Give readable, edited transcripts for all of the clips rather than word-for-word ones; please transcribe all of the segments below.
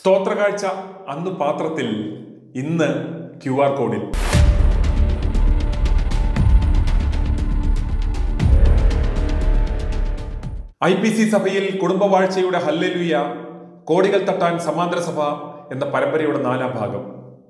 സ്തോത്രകാഴ്ച അന്ന് പാത്രത്തിൽ, ഇന്ന് QR കോഡിൽ. IPC സഭയിൽ കുടുംബവാഴ്ചയുടെ ഹല്ലേലൂയ, കോടികൾ തട്ടാൻ സമാന്തര സഭ എന്ന പരമ്പരയുടെ 4ാം ഭാഗം.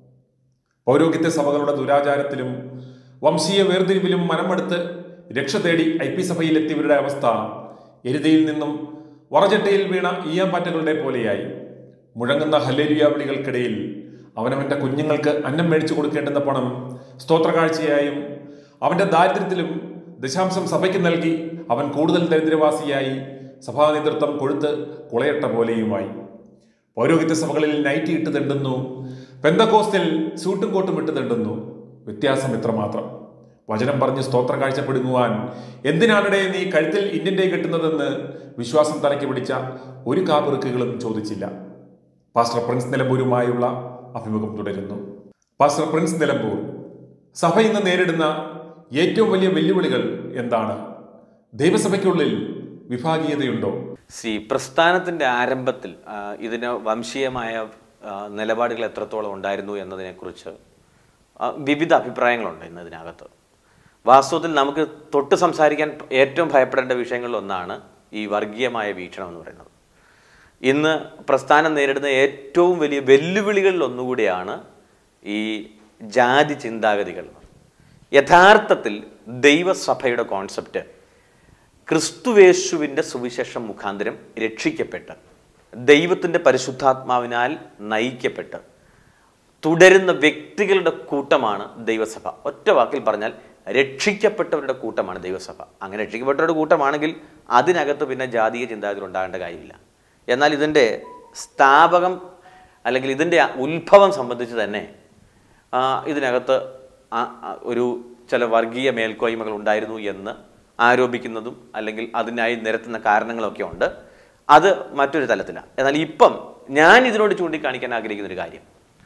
പൗരോഹിത്യ സഭകളുടെ ദുരാചാരത്തിലും വംശീയ വേർതിരിവിലും മനമെടുത്ത് രക്ഷ തേടി IP സഭയിലെത്തിയവരുടെ അവസ്ഥ എരുതിയിൽ നിന്നും വറചട്ടയിൽ വീണ ഈയാമ്പാറ്റകളുടെ പോലെയായി. മുഴങ്ങുന്ന ഹല്ലേലൂയ വിളികൾക്കിടയിൽ അവനവൻ്റെ കുഞ്ഞുങ്ങൾക്ക് അന്നം മേടിച്ചു കൊടുക്കേണ്ടുന്ന പണം സ്തോത്രകാഴ്ചയായും അവൻ്റെ ദാരിദ്ര്യത്തിലും ദശാംശം സഭയ്ക്ക് നൽകി അവൻ കൂടുതൽ ദരിദ്രവാസിയായി സഭാ നേതൃത്വം കൊഴുത്ത് കുളയട്ട പോലെയുമായി. പൗരോഹിത്യ സഭകളിൽ നൈറ്റി ഇട്ട് തെണ്ടുന്നു, പെന്തക്കോസ്റ്റിൽ സൂട്ടും കോട്ടും ഇട്ട് തെണ്ടുന്നു. വ്യത്യാസം ഇത്രമാത്രം. വചനം പറഞ്ഞ് സ്തോത്രകാഴ്ച പിടുങ്ങുവാൻ എന്തിനാണിടെ നീ കഴുത്തിൽ ഇന്ത്യൻ്റെ കെട്ടുന്നതെന്ന് വിശ്വാസം തലയ്ക്ക് പിടിച്ച ഒരു കാപിറുക്കുകളും ചോദിച്ചില്ല. പാസ്റ്റർ പ്രിൻസ് നിലമ്പൂരുമായുള്ള അഭിമുഖം തുടരുന്നു. പാസ്റ്റർ പ്രിൻസ് നിലമ്പൂർ, സഭ ഇന്ന് നേരിടുന്ന ഏറ്റവും വലിയ വെല്ലുവിളികൾ എന്താണ്? ദൈവസഭയ്ക്കുള്ളിൽ വിഭാഗീയതയുണ്ടോ? പ്രസ്ഥാനത്തിന്റെ ആരംഭത്തിൽ ഇതിന് വംശീയമായ നിലപാടുകൾ എത്രത്തോളം ഉണ്ടായിരുന്നു എന്നതിനെക്കുറിച്ച് വിവിധ അഭിപ്രായങ്ങളുണ്ട് ഇന്നതിനകത്ത്. വാസ്തവത്തിൽ നമുക്ക് തൊട്ട് സംസാരിക്കാൻ ഏറ്റവും ഭയപ്പെടേണ്ട വിഷയങ്ങളിലൊന്നാണ് ഈ വർഗീയമായ വീക്ഷണം എന്ന് പറയുന്നത്. ഇന്ന് പ്രസ്ഥാനം നേരിടുന്ന ഏറ്റവും വലിയ വെല്ലുവിളികളിൽ ഒന്നുകൂടിയാണ് ഈ ജാതി ചിന്താഗതികൾ. യഥാർത്ഥത്തിൽ ദൈവസഭയുടെ കോൺസെപ്റ്റ് ക്രിസ്തുവേശുവിൻ്റെ സുവിശേഷം മുഖാന്തരം രക്ഷിക്കപ്പെട്ട് ദൈവത്തിൻ്റെ പരിശുദ്ധാത്മാവിനാൽ നയിക്കപ്പെട്ട് തുടരുന്ന വ്യക്തികളുടെ കൂട്ടമാണ് ദൈവസഭ. ഒറ്റ വാക്കിൽ പറഞ്ഞാൽ രക്ഷിക്കപ്പെട്ടവരുടെ കൂട്ടമാണ് ദൈവസഭ. അങ്ങനെ രക്ഷിക്കപ്പെട്ടവരുടെ കൂട്ടമാണെങ്കിൽ അതിനകത്ത് പിന്നെ ജാതീയ ചിന്താഗതി ഉണ്ടാകേണ്ട കാര്യമില്ല. എന്നാൽ ഇതിൻ്റെ സ്ഥാപകം അല്ലെങ്കിൽ ഇതിൻ്റെ ഉത്ഭവം സംബന്ധിച്ച് തന്നെ ഇതിനകത്ത് ഒരു ചില വർഗീയ മേൽക്കോയ്മകൾ ഉണ്ടായിരുന്നു എന്ന് ആരോപിക്കുന്നതും അല്ലെങ്കിൽ അതിനായി നിരത്തുന്ന കാരണങ്ങളൊക്കെ ഉണ്ട്. അത് മറ്റൊരു തലത്തിലാണ്. എന്നാൽ ഇപ്പം ഞാൻ ഇതിനോട് ചൂണ്ടിക്കാണിക്കാൻ ആഗ്രഹിക്കുന്നൊരു കാര്യം,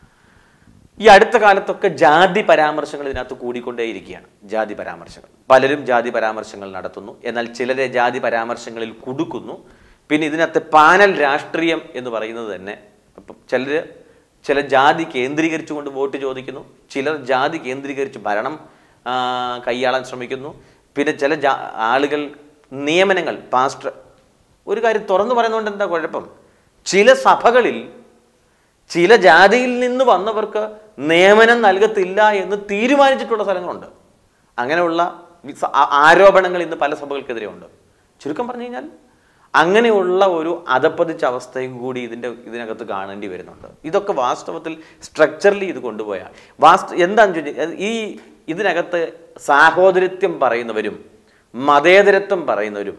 ഈ അടുത്ത കാലത്തൊക്കെ ജാതി പരാമർശങ്ങൾ ഇതിനകത്ത് കൂടിക്കൊണ്ടേയിരിക്കുകയാണ്. ജാതി പരാമർശങ്ങൾ, പലരും ജാതി പരാമർശങ്ങൾ നടത്തുന്നു. എന്നാൽ ചിലരെ ജാതി പരാമർശങ്ങളിൽ കുടുക്കുന്നു. പിന്നെ ഇതിനകത്ത് പാനൽ രാഷ്ട്രീയം എന്ന് പറയുന്നത് തന്നെ, ചില ജാതി കേന്ദ്രീകരിച്ചുകൊണ്ട് വോട്ട് ചോദിക്കുന്നു, ചിലർ ജാതി കേന്ദ്രീകരിച്ച് ഭരണം കൈയാളാൻ ശ്രമിക്കുന്നു. പിന്നെ ചില ആളുകൾ നിയമനങ്ങൾ, പാസ്റ്റർ, ഒരു കാര്യം തുറന്നു പറയുന്നതുകൊണ്ട് എന്താ കുഴപ്പം? ചില സഭകളിൽ ചില ജാതിയിൽ നിന്ന് വന്നവർക്ക് നിയമനം നൽകത്തില്ല എന്ന് തീരുമാനിച്ചിട്ടുള്ള സ്ഥലങ്ങളുണ്ട്. അങ്ങനെയുള്ള ആരോപണങ്ങൾ ഇന്ന് പല സഭകൾക്കെതിരെ ഉണ്ട്. ചുരുക്കം പറഞ്ഞു കഴിഞ്ഞാൽ അങ്ങനെയുള്ള ഒരു അധപ്പതിച്ച അവസ്ഥയും കൂടി ഇതിനകത്ത് കാണേണ്ടി വരുന്നുണ്ട്. ഇതൊക്കെ വാസ്തവത്തിൽ സ്ട്രക്ചറലി ഇത് കൊണ്ടുപോയാൽ എന്താണെന്ന് ചോദിച്ചാൽ ഇതിനകത്ത് സാഹോദര്യത്വം പറയുന്നവരും മതേതരത്വം പറയുന്നവരും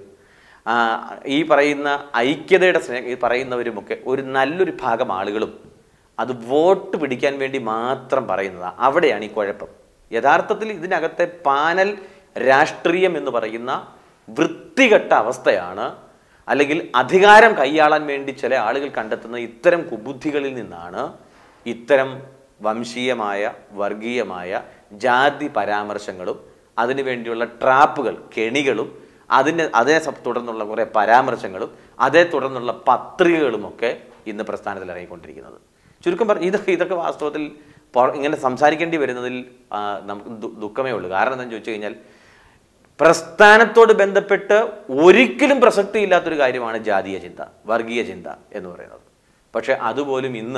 ഈ പറയുന്ന ഐക്യതയുടെ പറയുന്നവരുമൊക്കെ ഒരു നല്ലൊരു ഭാഗം ആളുകളും അത് വോട്ട് പിടിക്കാൻ വേണ്ടി മാത്രം പറയുന്നതാണ്. അവിടെയാണ് ഈ കുഴപ്പം. യഥാർത്ഥത്തിൽ ഇതിനകത്തെ പാനൽ രാഷ്ട്രീയം എന്ന് പറയുന്ന വൃത്തികെട്ട അവസ്ഥയാണ്, അല്ലെങ്കിൽ അധികാരം കൈയാളാൻ വേണ്ടി ചില ആളുകൾ കണ്ടെത്തുന്ന ഇത്തരം കുബുദ്ധികളിൽ നിന്നാണ് ഇത്തരം വംശീയമായ വർഗീയമായ ജാതി പരാമർശങ്ങളും അതിനു വേണ്ടിയുള്ള ട്രാപ്പുകൾ, കെണികളും അതേ തുടർന്നുള്ള കുറേ പരാമർശങ്ങളും അതേ തുടർന്നുള്ള പത്രികകളുമൊക്കെ ഇന്ന് പ്രസ്ഥാനത്തിൽ ഇറങ്ങിക്കൊണ്ടിരിക്കുന്നത്. ചുരുക്കം ഇതൊക്കെ വാസ്തവത്തിൽ ഇങ്ങനെ സംസാരിക്കേണ്ടി വരുന്നതിൽ നമുക്ക് ദുഃഖമേ ഉള്ളൂ. കാരണം എന്താണെന്ന് ചോദിച്ചു കഴിഞ്ഞാൽ പ്രസ്ഥാനത്തോട് ബന്ധപ്പെട്ട് ഒരിക്കലും പ്രസക്തിയില്ലാത്തൊരു കാര്യമാണ് ജാതീയ ചിന്ത, വർഗീയ ചിന്ത എന്ന് പറയുന്നത്. പക്ഷെ അതുപോലും ഇന്ന്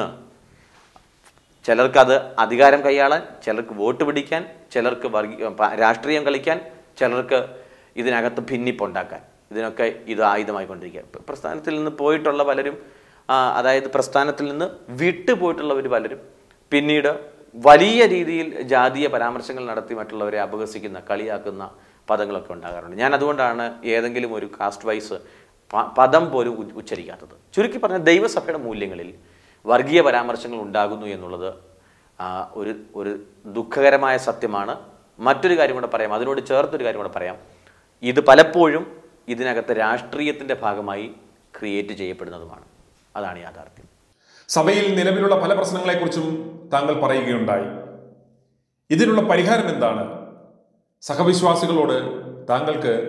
ചിലർക്കത് അധികാരം കൈയാളാൻ, ചിലർക്ക് വോട്ട് പിടിക്കാൻ, ചിലർക്ക് രാഷ്ട്രീയം കളിക്കാൻ, ചിലർക്ക് ഇതിനകത്ത് ഭിന്നിപ്പുണ്ടാക്കാൻ, ഇതിനൊക്കെ ഇത് ആയുധമായിക്കൊണ്ടിരിക്കുക. പ്രസ്ഥാനത്തിൽ നിന്ന് പോയിട്ടുള്ള പലരും, അതായത് പ്രസ്ഥാനത്തിൽ നിന്ന് വിട്ടുപോയിട്ടുള്ളവർ പലരും പിന്നീട് വലിയ രീതിയിൽ ജാതീയ പരാമർശങ്ങൾ നടത്തി മറ്റുള്ളവരെ അപഹസിക്കുന്ന, കളിയാക്കുന്ന പദങ്ങളൊക്കെ ഉണ്ടാകാറുണ്ട്. ഞാൻ അതുകൊണ്ടാണ് ഏതെങ്കിലും ഒരു കാസ്റ്റ് വൈസ് പദം പോലും ഉച്ചരിക്കാത്തത്. ചുരുക്കി പറഞ്ഞാൽ ദൈവസഭയുടെ മൂല്യങ്ങളിൽ വർഗീയ പരാമർശങ്ങൾ ഉണ്ടാകുന്നു എന്നുള്ളത് ഒരു ദുഃഖകരമായ സത്യമാണ്. മറ്റൊരു കാര്യം കൂടെ പറയാം, അതിനോട് ചേർത്തൊരു കാര്യം കൂടെ പറയാം. ഇത് പലപ്പോഴും ഇതിനകത്ത് രാഷ്ട്രീയത്തിൻ്റെ ഭാഗമായി ക്രിയേറ്റ് ചെയ്യപ്പെടുന്നതുമാണ്. അതാണ് യാഥാർത്ഥ്യം. സഭയിൽ നിലവിലുള്ള പല പ്രശ്നങ്ങളെക്കുറിച്ചും താങ്കൾ പറയുകയുണ്ടായി. ഇതിനുള്ള പരിഹാരം എന്താണ്? സഹവിശ്വാസികളോട് താങ്കൾക്ക്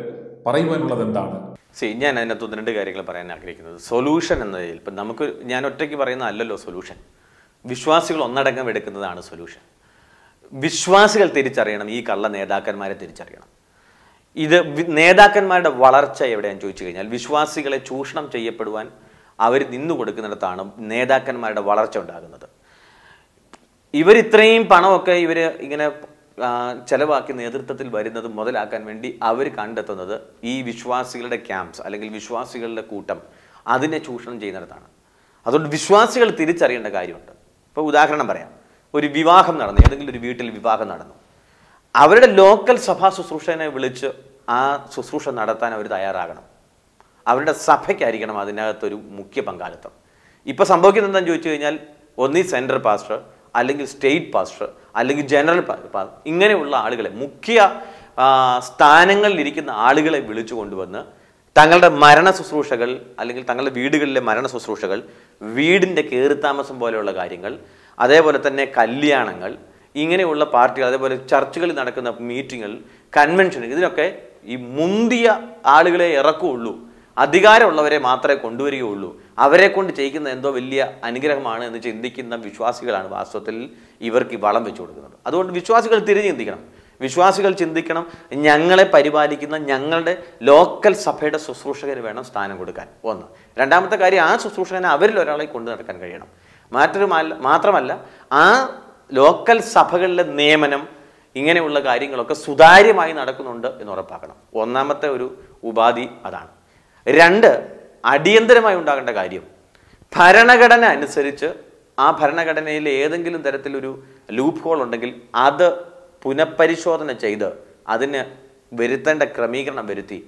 പറയുവാനുള്ളത് എന്താണ്? ഞാൻ അതിനകത്ത് 2 കാര്യങ്ങൾ പറയാൻ ആഗ്രഹിക്കുന്നത്. സൊല്യൂഷൻ എന്നതിൽ ഇപ്പം ഞാൻ ഒറ്റയ്ക്ക് പറയുന്ന അല്ലല്ലോ സൊല്യൂഷൻ. വിശ്വാസികൾ ഒന്നടങ്കം എടുക്കുന്നതാണ് സൊല്യൂഷൻ. വിശ്വാസികൾ തിരിച്ചറിയണം, ഈ കള്ള നേതാക്കന്മാരെ തിരിച്ചറിയണം. ഇത് നേതാക്കന്മാരുടെ വളർച്ച എവിടെയാണെന്ന് ചോദിച്ചു കഴിഞ്ഞാൽ വിശ്വാസികളെ ചൂഷണം ചെയ്യപ്പെടുവാൻ അവർ നിന്നു കൊടുക്കുന്നിടത്താണ് നേതാക്കന്മാരുടെ വളർച്ച ഉണ്ടാകുന്നത്. ഇവരിത്രയും പണമൊക്കെ ഇവർ ഇങ്ങനെ ചെലവാക്കി നേതൃത്വത്തിൽ വരുന്നത് മുതലാക്കാൻ വേണ്ടി അവർ കണ്ടെത്തുന്നത് ഈ വിശ്വാസികളുടെ ക്യാമ്പ്സ് അല്ലെങ്കിൽ വിശ്വാസികളുടെ കൂട്ടം അതിനെ ചൂഷണം ചെയ്യുന്നിടത്താണ്. അതുകൊണ്ട് വിശ്വാസികൾ തിരിച്ചറിയേണ്ട കാര്യമുണ്ട്. ഇപ്പോൾ ഉദാഹരണം പറയാം, ഒരു വിവാഹം നടന്നു, ഏതെങ്കിലും ഒരു വീട്ടിൽ വിവാഹം നടന്നു. അവരുടെ ലോക്കൽ സഭാ ശുശ്രൂഷനെ വിളിച്ച് ആ ശുശ്രൂഷ നടത്താൻ അവർ തയ്യാറാകണം. അവരുടെ സഭയ്ക്കായിരിക്കണം അതിനകത്തൊരു മുഖ്യ പങ്കാളിത്തം. ഇപ്പോൾ സംഭവിക്കുന്നത് എന്താണെന്ന് ചോദിച്ചു കഴിഞ്ഞാൽ ഒന്നീ സെൻട്രൽ പാസ്റ്റർ, അല്ലെങ്കിൽ സ്റ്റേറ്റ് പാസ്റ്റർ, അല്ലെങ്കിൽ ജനറൽ പാസ്റ്റർ, ഇങ്ങനെയുള്ള ആളുകളെ, മുഖ്യ സ്ഥാനങ്ങളിലിരിക്കുന്ന ആളുകളെ വിളിച്ചു കൊണ്ടുവന്ന് തങ്ങളുടെ മരണ ശുശ്രൂഷകൾ അല്ലെങ്കിൽ തങ്ങളുടെ വീടുകളിലെ മരണ ശുശ്രൂഷകൾ, വീടിൻ്റെ കയറിത്താമസം പോലെയുള്ള കാര്യങ്ങൾ, അതേപോലെ തന്നെ കല്യാണങ്ങൾ, ഇങ്ങനെയുള്ള പാർട്ടികൾ, അതേപോലെ ചർച്ചുകളിൽ നടക്കുന്ന മീറ്റിങ്ങുകൾ, കൺവെൻഷൻ, ഇതിനൊക്കെ ഈ മുന്തിയ ആളുകളെ ഇറക്കുകയുള്ളൂ, അധികാരമുള്ളവരെ മാത്രമേ കൊണ്ടുവരികയുള്ളൂ, അവരെ കൊണ്ട് ചെയ്യിക്കുന്ന എന്തോ വലിയ അനുഗ്രഹമാണ് എന്ന് ചിന്തിക്കുന്ന വിശ്വാസികളാണ് വാസ്തവത്തിൽ ഇവർക്ക് വളം വെച്ചു കൊടുക്കുന്നത്. അതുകൊണ്ട് വിശ്വാസികൾ തിരിഞ്ഞ് ചിന്തിക്കണം. വിശ്വാസികൾ ചിന്തിക്കണം, ഞങ്ങളെ പരിപാലിക്കുന്ന ഞങ്ങളുടെ ലോക്കൽ സഭയുടെ ശുശ്രൂഷകന് വേണം സ്ഥാനം കൊടുക്കാൻ. ഒന്ന്. രണ്ടാമത്തെ കാര്യം, ആ ശുശ്രൂഷകനെ അവരിൽ ഒരാളെ കൊണ്ടു നടക്കാൻ കഴിയണം. മാത്രമല്ല ആ ലോക്കൽ സഭകളിലെ നിയമനം, ഇങ്ങനെയുള്ള കാര്യങ്ങളൊക്കെ സുതാര്യമായി നടക്കുന്നുണ്ട് എന്ന് ഉറപ്പാക്കണം. ഒന്നാമത്തെ ഒരു ഉപാധി അതാണ്. 2, അടിയന്തരമായി ഉണ്ടാകേണ്ട കാര്യം, ഭരണഘടന അനുസരിച്ച് ആ ഭരണഘടനയിൽ ഏതെങ്കിലും തരത്തിലൊരു ലൂപ്പ് ഹോൾ ഉണ്ടെങ്കിൽ അത് പുനഃപരിശോധന ചെയ്ത് അതിന് വരുത്തേണ്ട ക്രമീകരണം വരുത്തി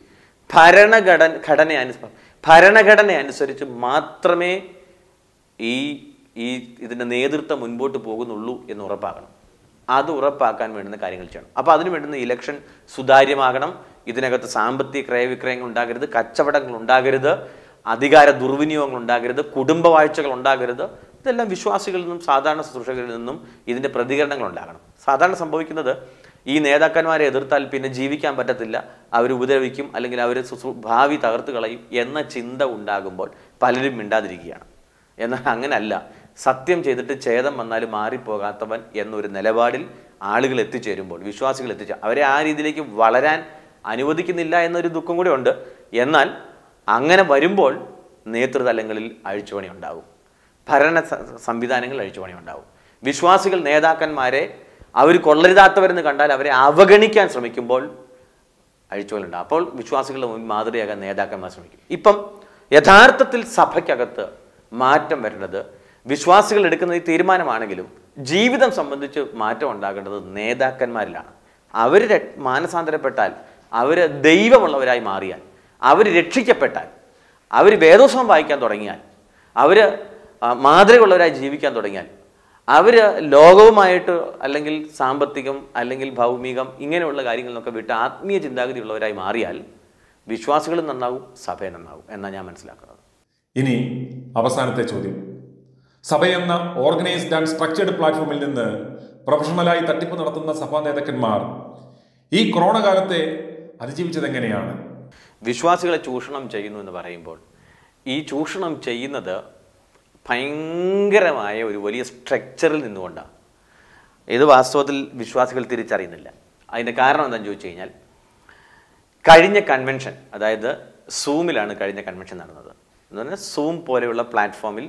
ഭരണഘടന അനുസരിച്ച് മാത്രമേ ഇതിൻ്റെ നേതൃത്വം മുൻപോട്ട് പോകുന്നുള്ളൂ എന്ന് ഉറപ്പാക്കണം. അത് ഉറപ്പാക്കാൻ വേണ്ടുന്ന കാര്യങ്ങൾ ചെയ്യണം. അപ്പോൾ അതിന് വേണ്ടുന്ന ഇലക്ഷൻ സുതാര്യമാകണം. ഇതിനകത്ത് സാമ്പത്തിക ക്രയവിക്രയങ്ങൾ ഉണ്ടാകരുത്, കച്ചവടങ്ങൾ ഉണ്ടാകരുത്, അധികാര ദുർവിനിയോഗങ്ങൾ ഉണ്ടാകരുത്, കുടുംബവാഴ്ചകൾ ഉണ്ടാകരുത്. ഇതെല്ലാം വിശ്വാസികളിൽ നിന്നും സാധാരണ ശുശ്രൂഷകരിൽ നിന്നും ഇതിൻ്റെ പ്രതികരണങ്ങൾ ഉണ്ടാകണം. സാധാരണ സംഭവിക്കുന്നത്, ഈ നേതാക്കന്മാരെ എതിർത്താൽ പിന്നെ ജീവിക്കാൻ പറ്റത്തില്ല, അവർ ഉപദ്രവിക്കും, അല്ലെങ്കിൽ അവർ ഭാവി തകർത്ത് കളയും എന്ന ചിന്ത ഉണ്ടാകുമ്പോൾ പലരും മിണ്ടാതിരിക്കുകയാണ്. എന്നാൽ അങ്ങനല്ല. സത്യം ചെയ്തിട്ട് ഛേദം വന്നാൽ മാറിപ്പോകാത്തവൻ എന്നൊരു നിലപാടിൽ ആളുകൾ എത്തിച്ചേരുമ്പോൾ, വിശ്വാസികൾ അവരെ ആ രീതിയിലേക്ക് വളരാൻ അനുവദിക്കുന്നില്ല എന്നൊരു ദുഃഖം കൂടെ ഉണ്ട്. എന്നാൽ അങ്ങനെ വരുമ്പോൾ നേതൃതലങ്ങളിൽ അഴിച്ചുപണി ഉണ്ടാവും, ഭരണ സംവിധാനങ്ങളിൽ അഴിച്ചുപണി ഉണ്ടാവും. വിശ്വാസികൾ നേതാക്കന്മാരെ അവർ കൊള്ളരുതാത്തവരെന്ന് കണ്ടാൽ അവരെ അവഗണിക്കാൻ ശ്രമിക്കുമ്പോൾ അഴിച്ചുപണിയുണ്ടാവും. അപ്പോൾ വിശ്വാസികളുടെ മുന്നിൽ മാതൃകയാകാൻ നേതാക്കന്മാർ ശ്രമിക്കും. ഇപ്പം യഥാർത്ഥത്തിൽ സഭയ്ക്കകത്ത് മാറ്റം വരുന്നത് വിശ്വാസികൾ എടുക്കുന്ന ഈ തീരുമാനമാണെങ്കിലും ജീവിതം സംബന്ധിച്ച് മാറ്റം ഉണ്ടാകേണ്ടത് നേതാക്കന്മാരിലാണ്. അവർ മാനസാന്തരപ്പെട്ടാൽ, അവർ ദൈവമുള്ളവരായി മാറിയാൽ, അവർ രക്ഷിക്കപ്പെട്ടാൽ, അവർ വേദോത്സവം വായിക്കാൻ തുടങ്ങിയാൽ, അവർ മാതൃകയുള്ളവരായി ജീവിക്കാൻ തുടങ്ങിയാൽ, അവർ ലോകവുമായിട്ട് അല്ലെങ്കിൽ സാമ്പത്തികം അല്ലെങ്കിൽ ഭൗമികം ഇങ്ങനെയുള്ള കാര്യങ്ങളിലൊക്കെ വിട്ട് ആത്മീയ ചിന്താഗതിയുള്ളവരായി മാറിയാൽ വിശ്വാസികളും നന്നാവും, സഭയെ നന്നാവും എന്നാണ് ഞാൻ മനസ്സിലാക്കുന്നത്. ഇനി അവസാനത്തെ ചോദ്യം. സഭയെന്ന ഓർഗനൈസ്ഡ് ആൻഡ് സ്ട്രക്ചേർഡ് പ്ലാറ്റ്ഫോമിൽ നിന്ന് പ്രൊഫഷണലായി തട്ടിപ്പ് നടത്തുന്ന സഭാ നേതാക്കന്മാർ ഈ കൊറോണ കാലത്തെ അതിജീവിച്ചത് എങ്ങനെയാണ്? വിശ്വാസികളെ ചൂഷണം ചെയ്യുന്നു എന്ന് പറയുമ്പോൾ ഈ ചൂഷണം ചെയ്യുന്നത് ഭയങ്കരമായ ഒരു വലിയ സ്ട്രക്ചറിൽ നിന്നുകൊണ്ടാണ്. ഇത് വാസ്തവത്തിൽ വിശ്വാസികൾ തിരിച്ചറിയുന്നില്ല. അതിൻ്റെ കാരണം എന്താണെന്ന് ചോദിച്ചു കഴിഞ്ഞാൽ, കഴിഞ്ഞ കൺവെൻഷൻ, അതായത് സൂമിലാണ് കഴിഞ്ഞ കൺവെൻഷൻ നടന്നത്. എന്ന് പറഞ്ഞാൽ സൂം പോലെയുള്ള പ്ലാറ്റ്ഫോമിൽ,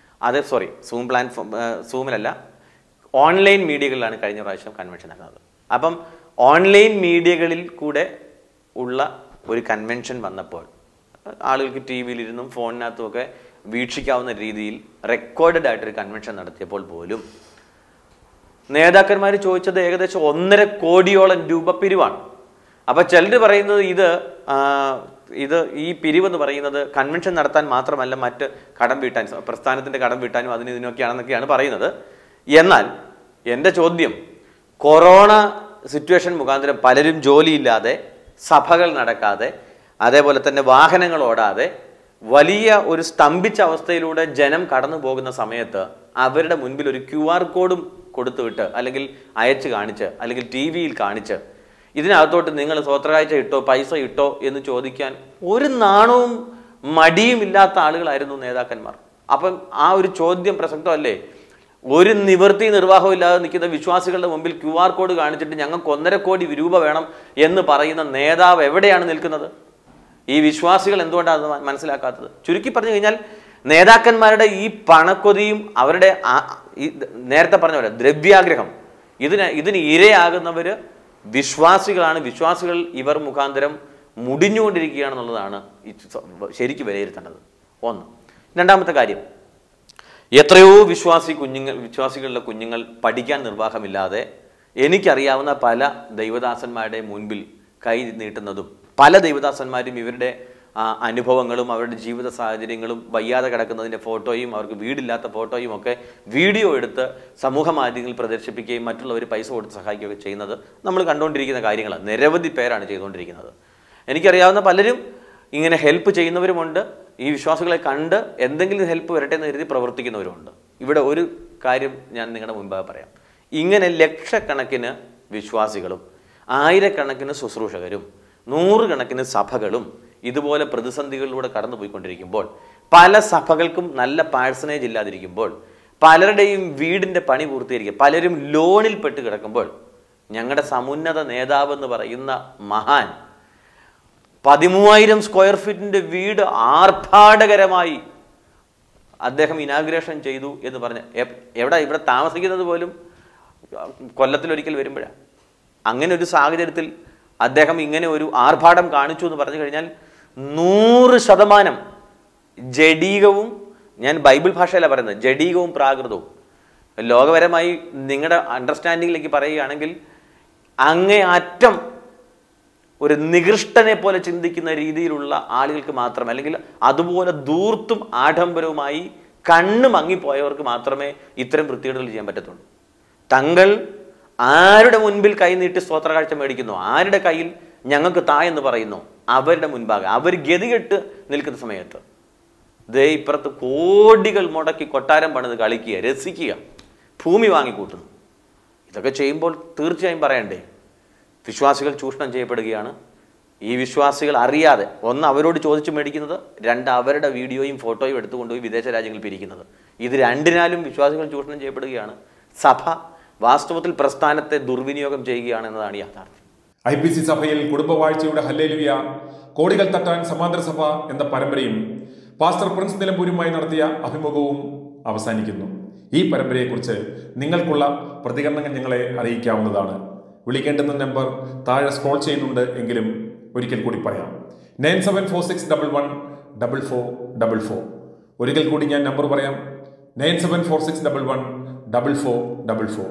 സൂമിലല്ല, ഓൺലൈൻ മീഡിയകളിലാണ് കഴിഞ്ഞ പ്രാവശ്യം കൺവെൻഷൻ നടന്നത്. അപ്പം ഓൺലൈൻ മീഡിയകളിൽ കൂടെ ഉള്ള ഒരു കൺവെൻഷൻ വന്നപ്പോൾ ആളുകൾക്ക് ടി വിയിലിരുന്നും ഫോണിനകത്തുമൊക്കെ വീക്ഷിക്കാവുന്ന രീതിയിൽ റെക്കോർഡഡ് ആയിട്ടൊരു കൺവെൻഷൻ നടത്തിയപ്പോൾ പോലും നേതാക്കന്മാർ ചോദിച്ചത് ഏകദേശം 1.5 കോടിയോളം രൂപ പിരിവാണ്. അപ്പം ചിലർ പറയുന്നത് ഈ പിരിവെന്ന് പറയുന്നത് കൺവെൻഷൻ നടത്താൻ മാത്രമല്ല, മറ്റ് കടം വീട്ടാൻ, പ്രസ്ഥാനത്തിൻ്റെ കടം വീട്ടാനും അതിന് ഇതിനൊക്കെയാണെന്നൊക്കെയാണ് പറയുന്നത്. എന്നാൽ എൻ്റെ ചോദ്യം, കൊറോണ സിറ്റുവേഷൻ മുഖാന്തരം പലരും ജോലിയില്ലാതെ, സഭകൾ നടക്കാതെ, അതേപോലെ തന്നെ വാഹനങ്ങൾ ഓടാതെ വലിയ ഒരു സ്തംഭിച്ച അവസ്ഥയിലൂടെ ജനം കടന്നു പോകുന്ന സമയത്ത് അവരുടെ മുൻപിൽ ഒരു QR കോഡും കൊടുത്തുവിട്ട്, അല്ലെങ്കിൽ അയച്ച് കാണിച്ച്, അല്ലെങ്കിൽ TV യിൽ കാണിച്ച് ഇതിനകത്തോട്ട് നിങ്ങൾ സ്വത്രകാഴ്ച ഇട്ടോ പൈസ ഇട്ടോ എന്ന് ചോദിക്കാൻ ഒരു നാണവും മടിയും ഇല്ലാത്ത ആളുകളായിരുന്നു നേതാക്കന്മാർ. അപ്പം ആ ഒരു ചോദ്യം പ്രസക്തമല്ലേ? ഒരു നിവൃത്തി നിർവാഹവും ഇല്ലാതെ നിൽക്കുന്ന വിശ്വാസികളുടെ മുമ്പിൽ QR കോഡ് കാണിച്ചിട്ട് ഞങ്ങൾക്ക് 1.5 കോടി രൂപ വേണം എന്ന് പറയുന്ന നേതാവ് എവിടെയാണ് നിൽക്കുന്നത്? ഈ വിശ്വാസികൾ എന്തുകൊണ്ടാണ് അത് മനസ്സിലാക്കാത്തത്? ചുരുക്കി പറഞ്ഞു കഴിഞ്ഞാൽ നേതാക്കന്മാരുടെ ഈ പണക്കൊതിയും അവരുടെ നേരത്തെ പറഞ്ഞ പോലെ ദ്രവ്യാഗ്രഹം ഇതിന് ഇരയാകുന്നവർ വിശ്വാസികളാണ്. വിശ്വാസികൾ ഇവർ മുഖാന്തരം മുടിഞ്ഞുകൊണ്ടിരിക്കുകയാണെന്നുള്ളതാണ് ശരിക്കും വിലയിരുത്തേണ്ടത്. ഒന്ന്. രണ്ടാമത്തെ കാര്യം, എത്രയോ വിശ്വാസികളുടെ കുഞ്ഞുങ്ങൾ പഠിക്കാൻ നിർവാഹമില്ലാതെ എനിക്കറിയാവുന്ന പല ദൈവദാസന്മാരുടെ മുൻപിൽ കൈ നീട്ടുന്നതും പല ദൈവദാസന്മാരും ഇവരുടെ അനുഭവങ്ങളും അവരുടെ ജീവിത സാഹചര്യങ്ങളും വയ്യാതെ കിടക്കുന്നതിൻ്റെ ഫോട്ടോയും അവർക്ക് വീടില്ലാത്ത ഫോട്ടോയും ഒക്കെ വീഡിയോ എടുത്ത് സമൂഹ മാധ്യമങ്ങളിൽ പ്രദർശിപ്പിക്കുകയും മറ്റുള്ളവർ പൈസ കൊടുത്ത് സഹായിക്കുകയൊക്കെ ചെയ്യുന്നത് നമ്മൾ കണ്ടുകൊണ്ടിരിക്കുന്ന കാര്യങ്ങളാണ്. നിരവധി പേരാണ് ചെയ്തുകൊണ്ടിരിക്കുന്നത്. എനിക്കറിയാവുന്ന പലരും ഇങ്ങനെ ഹെൽപ്പ് ചെയ്യുന്നവരുമുണ്ട്. ഈ വിശ്വാസികളെ കണ്ട് എന്തെങ്കിലും ഹെൽപ്പ് വരട്ടെ എന്ന് കരുതി പ്രവർത്തിക്കുന്നവരുമുണ്ട്. ഇവിടെ ഒരു കാര്യം ഞാൻ നിങ്ങളുടെ മുൻപാകെ പറയാം. ഇങ്ങനെ ലക്ഷക്കണക്കിന് വിശ്വാസികളും ആയിരക്കണക്കിന് ശുശ്രൂഷകരും നൂറുകണക്കിന് സഭകളും ഇതുപോലെ പ്രതിസന്ധികളിലൂടെ കടന്നുപോയിക്കൊണ്ടിരിക്കുമ്പോൾ, പല സഭകൾക്കും നല്ല പാഴ്സണേജ് ഇല്ലാതിരിക്കുമ്പോൾ, പലരുടെയും വീടിൻ്റെ പണി പൂർത്തീകരിക്കുക, പലരും ലോണിൽ പെട്ട് കിടക്കുമ്പോൾ, ഞങ്ങളുടെ സമുന്നത നേതാവ് എന്ന് പറയുന്ന മഹാൻ 13,000 സ്ക്വയർ ഫീറ്റിൻ്റെ വീട് ആർഭാടകരമായി അദ്ദേഹം ഇനാഗ്രേഷൻ ചെയ്തു എന്ന് പറഞ്ഞ് ഇവിടെ താമസിക്കുന്നത് പോലും കൊല്ലത്തിലൊരിക്കൽ വരുമ്പോഴാണ്. അങ്ങനെ ഒരു സാഹചര്യത്തിൽ അദ്ദേഹം ഇങ്ങനെ ഒരു ആർഭാടം കാണിച്ചു എന്ന് പറഞ്ഞു കഴിഞ്ഞാൽ 100% ജഡീകവും, ഞാൻ ബൈബിൾ ഭാഷയിലാണ് പറയുന്നത്, ജഡീകവും പ്രാകൃതവും ലോകപരമായി നിങ്ങളുടെ അണ്ടർസ്റ്റാൻഡിങ്ങിലേക്ക് പറയുകയാണെങ്കിൽ അങ്ങേയറ്റം ഒരു നികൃഷ്ടനെ പോലെ ചിന്തിക്കുന്ന രീതിയിലുള്ള ആളുകൾക്ക് മാത്രമേ, അല്ലെങ്കിൽ അതുപോലെ ധൂർത്തും ആഡംബരവുമായി കണ്ണ് മങ്ങിപ്പോയവർക്ക് മാത്രമേ ഇത്തരം വൃത്തികേടുകൾ ചെയ്യാൻ പറ്റത്തുള്ളൂ. തങ്ങൾ ആരുടെ മുൻപിൽ കൈനീട്ടി സ്തോത്രകാഴ്ച മേടിക്കുന്നു, ആരുടെ കയ്യിൽ ഞങ്ങൾക്ക് താ എന്ന് പറയുന്നു, അവരുടെ മുൻപാകെ അവർ ഗതികെട്ട് നിൽക്കുന്ന സമയത്ത് ദേ ഇപ്പുറത്ത് കോടികൾ മുടക്കി കൊട്ടാരം പണിത് കളിക്കുക, രസിക്കുക, ഭൂമി വാങ്ങിക്കൂട്ടുന്നു. ഇതൊക്കെ ചെയ്യുമ്പോൾ തീർച്ചയായും പറയണ്ടേ, വിശ്വാസികൾ ചൂഷണം ചെയ്യപ്പെടുകയാണ്. ഈ വിശ്വാസികൾ അറിയാതെ, ഒന്ന് അവരോട് ചോദിച്ചു മേടിക്കുന്നത്, രണ്ട് അവരുടെ വീഡിയോയും ഫോട്ടോയും എടുത്തുകൊണ്ടുപോയി വിദേശ രാജ്യങ്ങളിൽ പിരിക്കുന്നത്. ഇത് രണ്ടിനാലും വിശ്വാസികൾ ചൂഷണം ചെയ്യപ്പെടുകയാണ്. സഭ വാസ്തവത്തിൽ പ്രസ്ഥാനത്തെ ദുർവിനിയോഗം ചെയ്യുകയാണ് എന്നതാണ് യാഥാർത്ഥ്യം. IPC സഭയിൽ കുടുംബവാഴ്ചയുടെ ഹല്ലേലൂയ, കോടികൾ തട്ടാൻ സമാന്തര സഭ എന്ന പരമ്പരയും പാസ്റ്റർ പ്രിൻസ് നിലമ്പൂരുമായി നടത്തിയ അഭിമുഖവും അവസാനിക്കുന്നു. ഈ പരമ്പരയെക്കുറിച്ച് നിങ്ങൾക്കുള്ള പ്രതികരണങ്ങൾ ഞങ്ങളെ അറിയിക്കാവുന്നതാണ്. വിളിക്കേണ്ടുന്ന നമ്പർ താഴെ സ്ക്രോൾ ചെയ്യുന്നുണ്ട് എങ്കിലും ഒരിക്കൽ കൂടി പറയാം, 9746114444. ഒരിക്കൽ കൂടി ഞാൻ നമ്പർ പറയാം, 9746114444.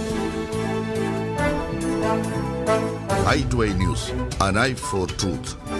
I2I News, an eye for truth.